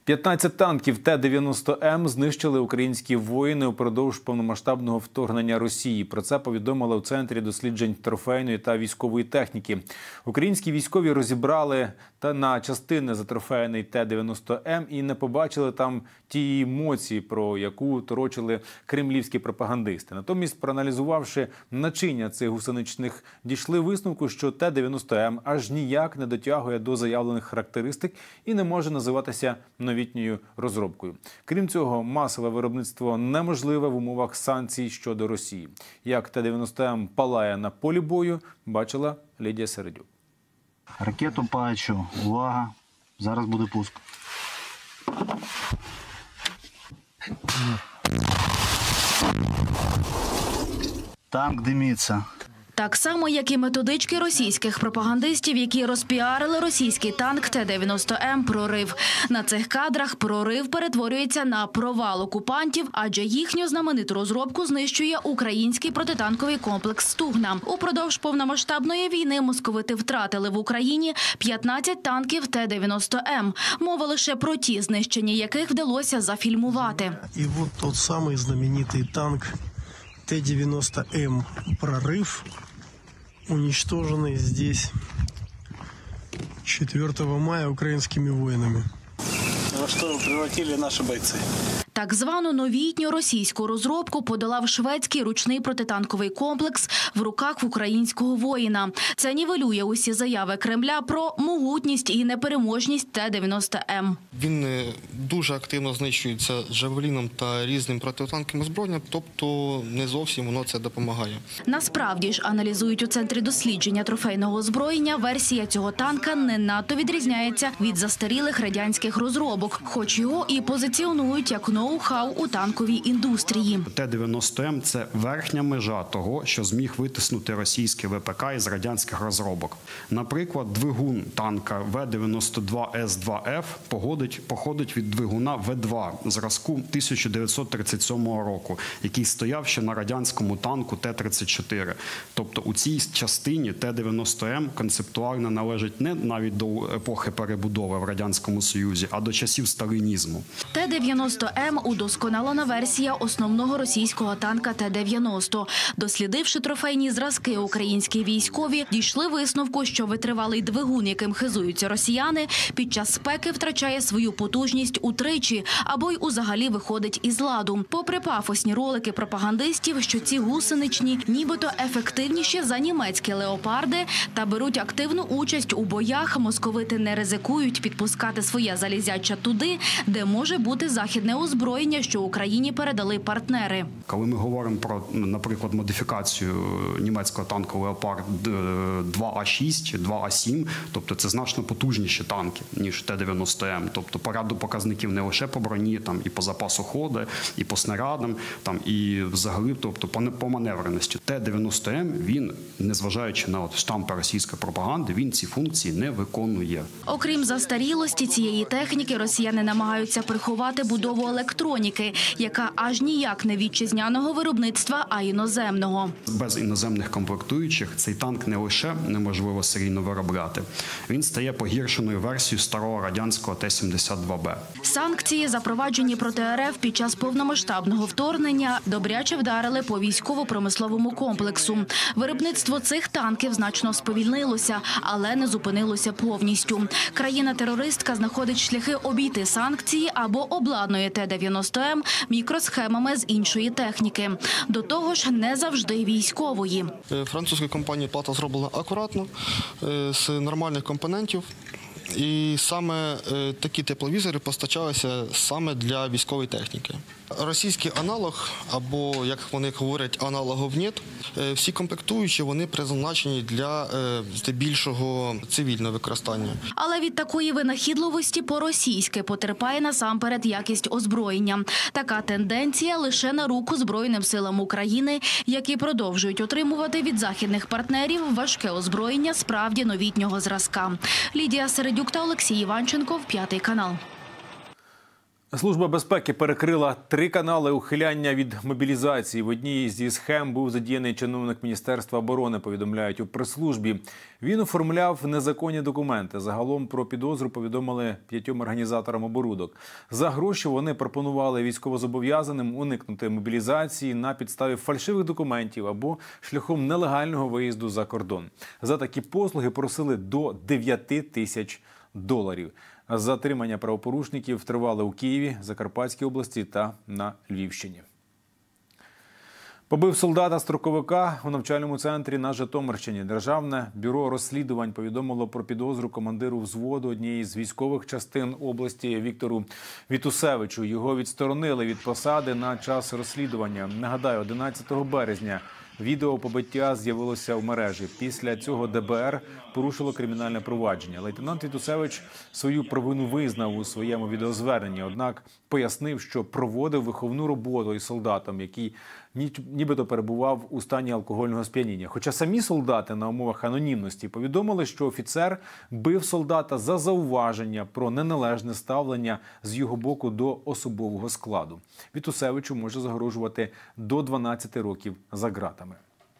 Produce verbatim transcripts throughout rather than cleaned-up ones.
п'ятнадцять танків Т дев'яносто М знищили українські воїни упродовж повномасштабного вторгнення Росії. Про це повідомили у Центрі досліджень трофейної та військової техніки. Українські військові розібрали та на частини затрофейний Т дев'яносто М і не побачили там ті емоції, про яку торочили кремлівські пропагандисти. Натомість, проаналізувавши начиння цих гусеничних, дійшли висновку, що Т дев'яносто М аж ніяк не дотягує до заявлених характеристик і не може називатися новітньою розробкою. Крім цього, масове виробництво неможливе в умовах санкцій щодо Росії. Як Т дев'яносто М палає на полі бою, бачила Лідія Середюк. Ракету бачу. Увага. Зараз буде пуск. Танк димиться. Так само, як і методички російських пропагандистів, які розпіарили російський танк Т дев'яносто М «Прорив». На цих кадрах «Прорив» перетворюється на провал окупантів, адже їхню знамениту розробку знищує український протитанковий комплекс «Стугна». Упродовж повномасштабної війни московити втратили в Україні п'ятнадцять танків Т дев'яносто М. Мова лише про ті, знищення яких вдалося зафільмувати. І от той самий знаменитий танк Т дев'яносто М «Прорив», уничтоженный здесь четвёртого мая украинскими воинами. Во что превратили наши бойцы? Так звану новітню російську розробку подолав шведський ручний протитанковий комплекс в руках українського воїна. Це нівелює усі заяви Кремля про могутність і непереможність Т дев'яносто М. Він дуже активно знищується «Джавеліном» та різним протитанковим озброєнням, тобто не зовсім воно це допомагає. Насправді ж, аналізують у Центрі дослідження трофейного озброєння, версія цього танка не надто відрізняється від застарілих радянських розробок, хоч його і позиціонують як ноу-хау у танковій індустрії. Т дев'яносто М – це верхня межа того, що зміг витиснути російський В П К із радянських розробок. Наприклад, двигун танка В дев'яносто два С два Ф походить від двигуна В два зразку тисяча дев'ятсот тридцять сьомого року, який стояв ще на радянському танку Т тридцять чотири. Тобто у цій частині Т дев'яносто М концептуально належить не навіть до епохи перебудови в Радянському Союзі, а до часів сталінізму. Т дев'яносто М – удосконалена версія основного російського танка Т дев'яносто. Дослідивши трофейні зразки, українські військові дійшли висновку, що витривалий двигун, яким хизуються росіяни, під час спеки втрачає свою потужність утричі або й узагалі виходить із ладу. Попри пафосні ролики пропагандистів, що ці гусеничні нібито ефективніші за німецькі леопарди та беруть активну участь у боях, московити не ризикують підпускати своє залізяча туди, де може бути західне озброєння, що Україні передали партнери. Коли ми говоримо про, наприклад, модифікацію німецького танку «Леопард два А шість», два А сім, тобто це значно потужніші танки, ніж Т дев'яносто М. Тобто по ряду показників не лише по броні, там, і по запасу ходу, і по снарядам, там, і взагалі тобто, по, по маневреності. Т дев'яносто М, він, незважаючи на от штампи російської пропаганди, він ці функції не виконує. Окрім застарілості цієї техніки, росіяни намагаються приховати будову електроніки, яка аж ніяк не вітчизняного виробництва, а іноземного. Без іноземних комплектуючих цей танк не лише неможливо серійно виробляти, він стає погіршеною версією старого радянського Т сімдесят два Б. Санкції, запроваджені проти Р Ф під час повномасштабного вторгнення, добряче вдарили по військово-промисловому комплексу. Виробництво цих танків значно сповільнилося, але не зупинилося повністю. Країна-терористка знаходить шляхи обійти санкції або обладнує Т дев'яносто М мікросхемами з іншої техніки. До того ж, не завжди військової. Французька компанія плата зроблена акуратно, з нормальних компонентів. І саме такі тепловізори постачалися саме для військової техніки. Російський аналог, або, як вони говорять, аналогов нет, всі комплектуючі, вони призначені для здебільшого цивільного використання. Але від такої винахідливості по-російськи потерпає насамперед якість озброєння. Така тенденція лише на руку Збройним силам України, які продовжують отримувати від західних партнерів важке озброєння справді новітнього зразка. Лідія Середюк та Олексій Іванченко, П'ятий канал. Служба безпеки перекрила три канали ухиляння від мобілізації. В одній зі схем був задіяний чиновник Міністерства оборони, повідомляють у прес-службі. Він оформляв незаконні документи. Загалом про підозру повідомили п'ятьом організаторам оборудок. За гроші вони пропонували військовозобов'язаним уникнути мобілізації на підставі фальшивих документів або шляхом нелегального виїзду за кордон. За такі послуги просили до дев'яти тисяч доларів. Затримання правопорушників тривали у Києві, Закарпатській області та на Львівщині. Побив солдата-строковика у навчальному центрі на Житомирщині. Державне бюро розслідувань повідомило про підозру командиру взводу однієї з військових частин області Віктору Вітусевичу. Його відсторонили від посади на час розслідування. Нагадаю, одинадцятого березня відео побиття з'явилося в мережі. Після цього де бе ер порушило кримінальне провадження. Лейтенант Вітусевич свою провину визнав у своєму відеозверненні, однак пояснив, що проводив виховну роботу із солдатом, який нібито перебував у стані алкогольного сп'яніння. Хоча самі солдати на умовах анонімності повідомили, що офіцер бив солдата за зауваження про неналежне ставлення з його боку до особового складу. Вітусевичу може загрожувати до дванадцяти років за ґратами.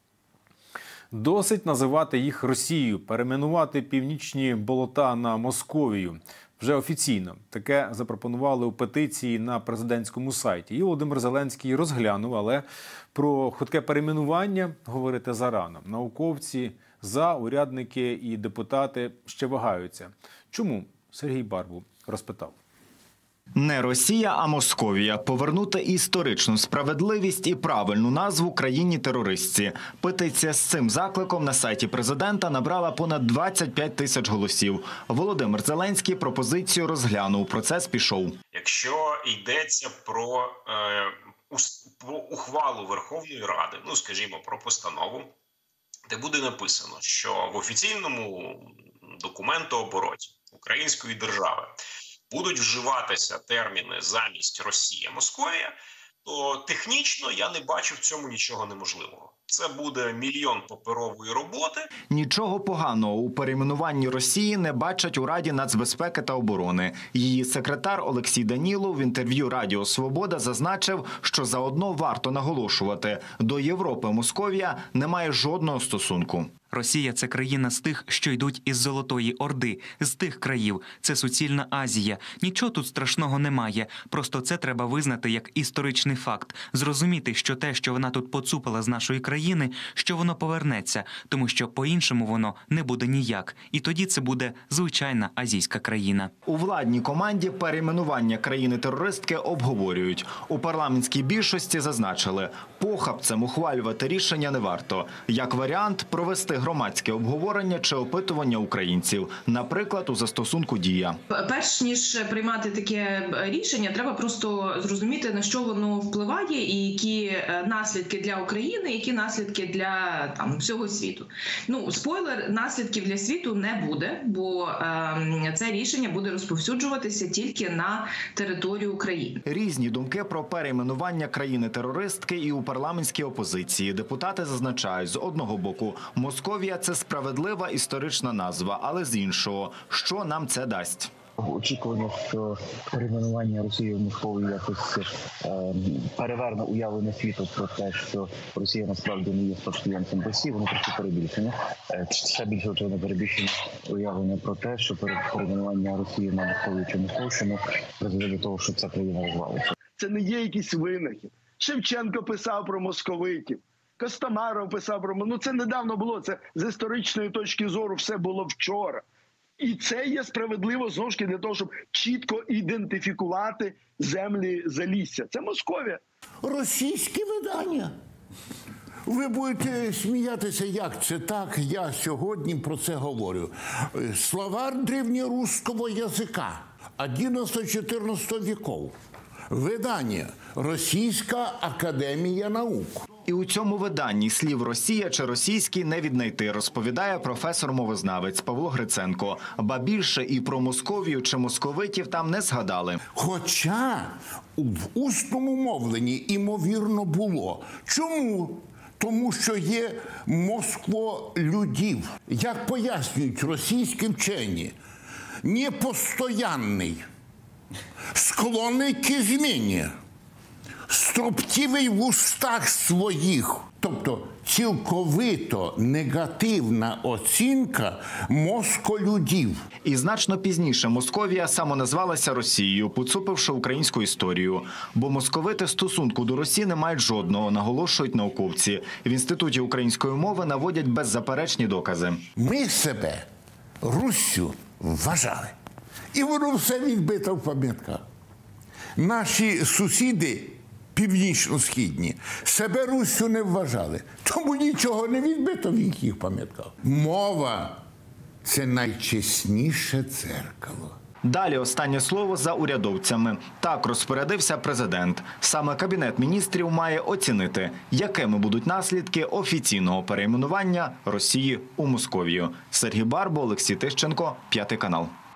Досить називати їх Росією, перейменувати північні болота на Московію. Вже офіційно. Таке запропонували у петиції на президентському сайті. І Володимир Зеленський розглянув, але про хутке перейменування говорити зарано. Науковці за, урядники і депутати ще вагаються. Чому? Сергій Барбул розпитав. Не Росія, а Московія. Повернути історичну справедливість і правильну назву країні-терористці. Петиція з цим закликом на сайті президента набрала понад двадцять п'ять тисяч голосів. Володимир Зеленський пропозицію розглянув. Процес пішов. Якщо йдеться про, е, про ухвалу Верховної Ради, ну, скажімо, про постанову, де буде написано, що в офіційному документообороті української держави будуть вживатися терміни замість Росія, Московія, то технічно я не бачу в цьому нічого неможливого. Це буде мільйон паперової роботи. Нічого поганого у перейменуванні Росії не бачать у Раді нацбезпеки та оборони. Її секретар Олексій Данілов в інтерв'ю Радіо Свобода зазначив, що заодно варто наголошувати – до Європи Московія не має жодного стосунку. Росія – це країна з тих, що йдуть із Золотої Орди, з тих країв. Це суцільна Азія. Нічого тут страшного немає. Просто це треба визнати як історичний факт. Зрозуміти, що те, що вона тут поцупила з нашої країни, що воно повернеться. Тому що по-іншому воно не буде ніяк. І тоді це буде звичайна азійська країна. У владній команді перейменування країни-терористки обговорюють. У парламентській більшості зазначили – похабцем ухвалювати рішення не варто. Як варіант – провести громадське обговорення чи опитування українців, наприклад, у застосунку «Дія». Перш ніж приймати таке рішення, треба просто зрозуміти, на що воно впливає і які наслідки для України, які наслідки для там всього світу. Ну, спойлер, наслідків для світу не буде, бо е, це рішення буде розповсюджуватися тільки на територію України. Різні думки про перейменування країни-терористки і у парламентській опозиції. Депутати зазначають, з одного боку, Московія – це справедлива історична назва, але з іншого, що нам це дасть? Очікування, що перейменування Росії в Московію якось е, переверне уявлення світу про те, що Росія насправді не є спадкоємцем Росії, воно трохи перебільшення. Е, ще більше очевидно перебільшення уявлення про те, що перейменування Росії на Московію чи Московщину призведе до того, що ця країна розвалиться. Це не є якийсь винахід. Шевченко писав про московитів. Костомаров писав про... Ну, це недавно було. Це з історичної точки зору все було вчора. І це є справедливо, знову ж таки, для того, щоб чітко ідентифікувати землі Залісся. Це Московія. Російські видання. Ви будете сміятися, як це так? Я сьогодні про це говорю. Словарь древнерусского язика одиннадцатого-чотирнадцятого веков. Видання «Російська академія наук». І у цьому виданні слів «Росія» чи «російський» не віднайти, розповідає професор-мовознавець Павло Гриценко. Ба більше і про Московію чи московитів там не згадали. Хоча в усному мовленні, імовірно, було. Чому? Тому що є москволюдів. Як пояснюють російські вчені, непостоянний. З склонний к зміні, строптивий в устах своїх. Тобто цілковито негативна оцінка москолюдів. І значно пізніше Московія самоназвалася Росією, поцупивши українську історію. Бо московити стосунку до Росії не мають жодного, наголошують науковці. В Інституті української мови наводять беззаперечні докази. Ми себе Руссю вважали. І воно все відбито в пам'ятках. Наші сусіди північно-східні себе Руссю не вважали. Тому нічого не відбито в їхніх пам'ятках. Мова – це найчесніше дзеркало. Далі останнє слово за урядовцями. Так розпорядився президент. Саме Кабінет міністрів має оцінити, якими будуть наслідки офіційного перейменування Росії у Московію. Сергій Барбо, Олексій Тищенко, П'ятий канал.